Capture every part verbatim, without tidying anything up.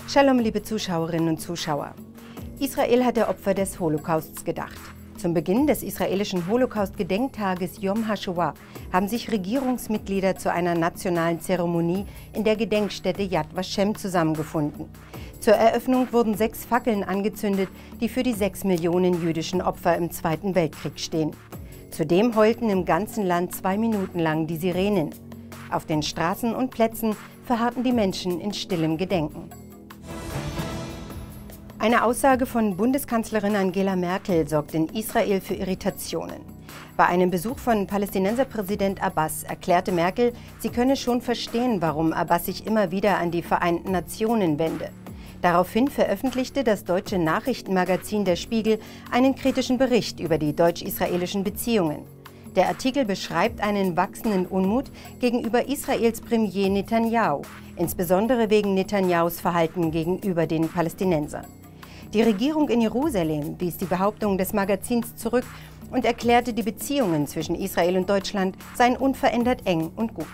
Shalom, liebe Zuschauerinnen und Zuschauer. Israel hat der Opfer des Holocausts gedacht. Zum Beginn des israelischen Holocaust-Gedenktages Yom HaShoah haben sich Regierungsmitglieder zu einer nationalen Zeremonie in der Gedenkstätte Yad Vashem zusammengefunden. Zur Eröffnung wurden sechs Fackeln angezündet, die für die sechs Millionen jüdischen Opfer im Zweiten Weltkrieg stehen. Zudem heulten im ganzen Land zwei Minuten lang die Sirenen. Auf den Straßen und Plätzen verharrten die Menschen in stillem Gedenken. Eine Aussage von Bundeskanzlerin Angela Merkel sorgt in Israel für Irritationen. Bei einem Besuch von Palästinenserpräsident Abbas erklärte Merkel, sie könne schon verstehen, warum Abbas sich immer wieder an die Vereinten Nationen wende. Daraufhin veröffentlichte das deutsche Nachrichtenmagazin Der Spiegel einen kritischen Bericht über die deutsch-israelischen Beziehungen. Der Artikel beschreibt einen wachsenden Unmut gegenüber Israels Premier Netanyahu, insbesondere wegen Netanyahus Verhalten gegenüber den Palästinensern. Die Regierung in Jerusalem wies die Behauptung des Magazins zurück und erklärte, die Beziehungen zwischen Israel und Deutschland seien unverändert eng und gut.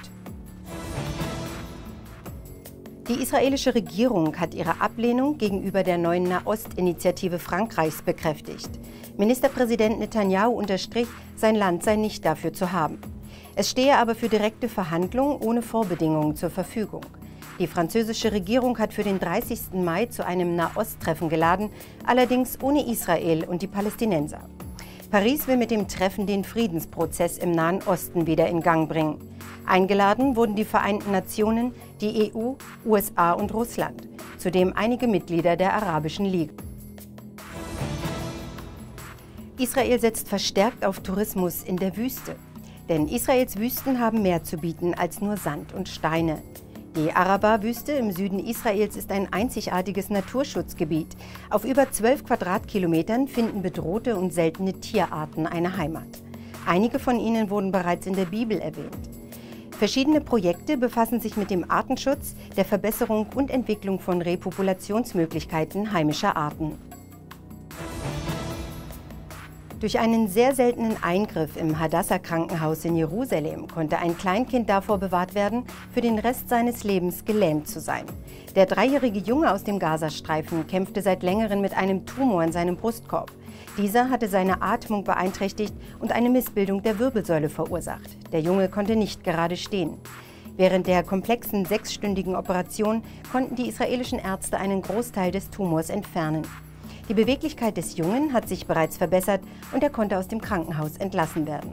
Die israelische Regierung hat ihre Ablehnung gegenüber der neuen Nahost-Initiative Frankreichs bekräftigt. Ministerpräsident Netanyahu unterstrich, sein Land sei nicht dafür zu haben. Es stehe aber für direkte Verhandlungen ohne Vorbedingungen zur Verfügung. Die französische Regierung hat für den dreißigsten Mai zu einem Nahost-Treffen geladen, allerdings ohne Israel und die Palästinenser. Paris will mit dem Treffen den Friedensprozess im Nahen Osten wieder in Gang bringen. Eingeladen wurden die Vereinten Nationen, die E U, U S A und Russland, zudem einige Mitglieder der Arabischen Liga. Israel setzt verstärkt auf Tourismus in der Wüste. Denn Israels Wüsten haben mehr zu bieten als nur Sand und Steine. Die Araba-Wüste im Süden Israels ist ein einzigartiges Naturschutzgebiet. Auf über zwölf Quadratkilometern finden bedrohte und seltene Tierarten eine Heimat. Einige von ihnen wurden bereits in der Bibel erwähnt. Verschiedene Projekte befassen sich mit dem Artenschutz, der Verbesserung und Entwicklung von Repopulationsmöglichkeiten heimischer Arten. Durch einen sehr seltenen Eingriff im Hadassah-Krankenhaus in Jerusalem konnte ein Kleinkind davor bewahrt werden, für den Rest seines Lebens gelähmt zu sein. Der dreijährige Junge aus dem Gazastreifen kämpfte seit längerem mit einem Tumor in seinem Brustkorb. Dieser hatte seine Atmung beeinträchtigt und eine Missbildung der Wirbelsäule verursacht. Der Junge konnte nicht gerade stehen. Während der komplexen sechsstündigen Operation konnten die israelischen Ärzte einen Großteil des Tumors entfernen. Die Beweglichkeit des Jungen hat sich bereits verbessert und er konnte aus dem Krankenhaus entlassen werden.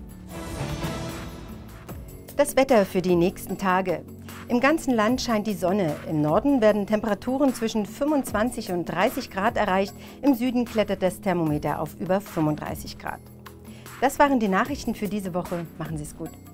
Das Wetter für die nächsten Tage. Im ganzen Land scheint die Sonne. Im Norden werden Temperaturen zwischen fünfundzwanzig und dreißig Grad erreicht. Im Süden klettert das Thermometer auf über fünfunddreißig Grad. Das waren die Nachrichten für diese Woche. Machen Sie es gut.